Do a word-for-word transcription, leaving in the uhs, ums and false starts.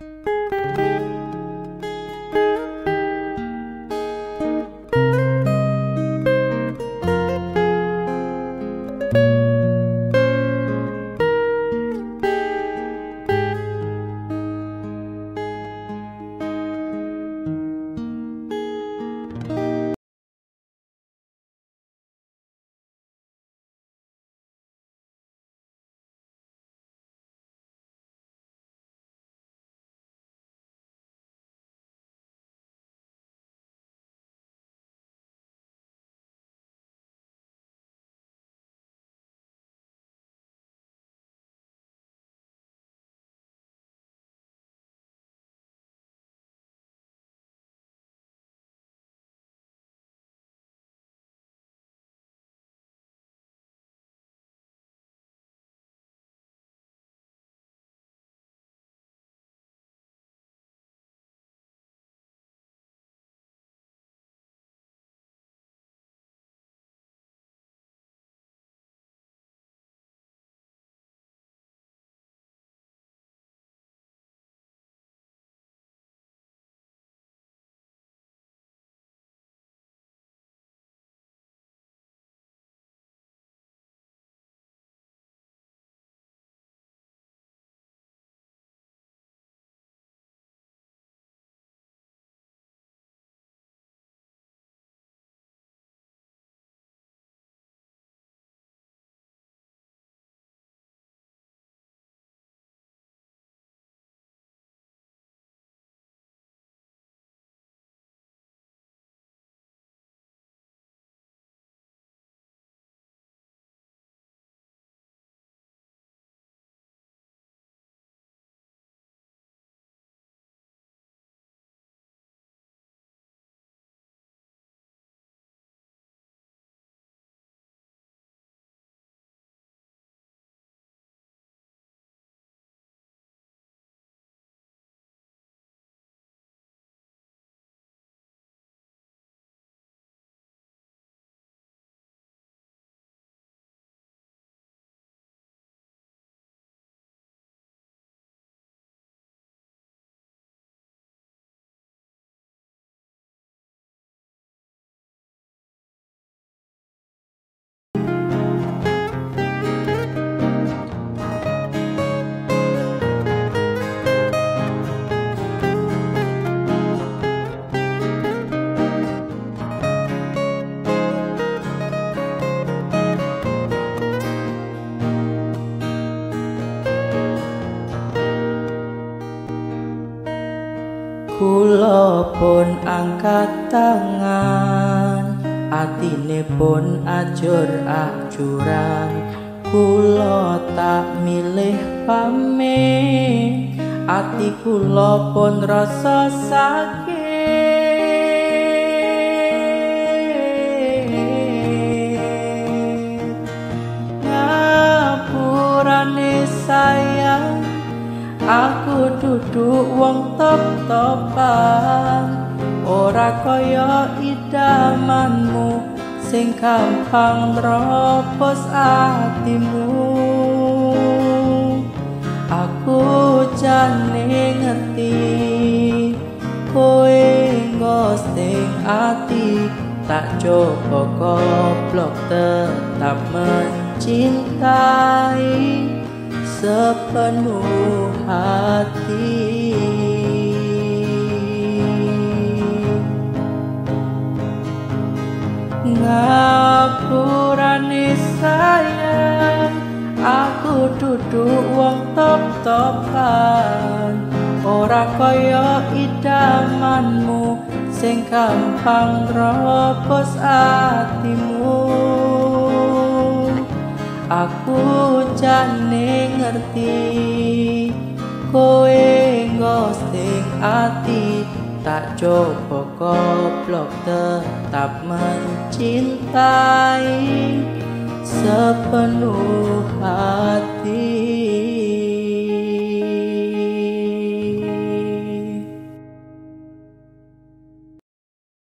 Kula pun angkat tangan, atine pun ajur-ajuran. Kula tak milih pamit, ati kula pun rasa sakit. Ngapurane sayang, aku duduk wong top-topan, ora kaya idamanmu sing gampang nrobos atimu. Aku jane ngerti kowe ngosting ati, tak coba goblok tetap mencintai sepenuh hati. Ngapurane sayang, aku duduk wong top-topan, ora kaya idamanmu sing gampang nrobos atimu. Aku jane ngerti kowe ngosting ati, tak coba goblok tetap mencintai sepenuh hati.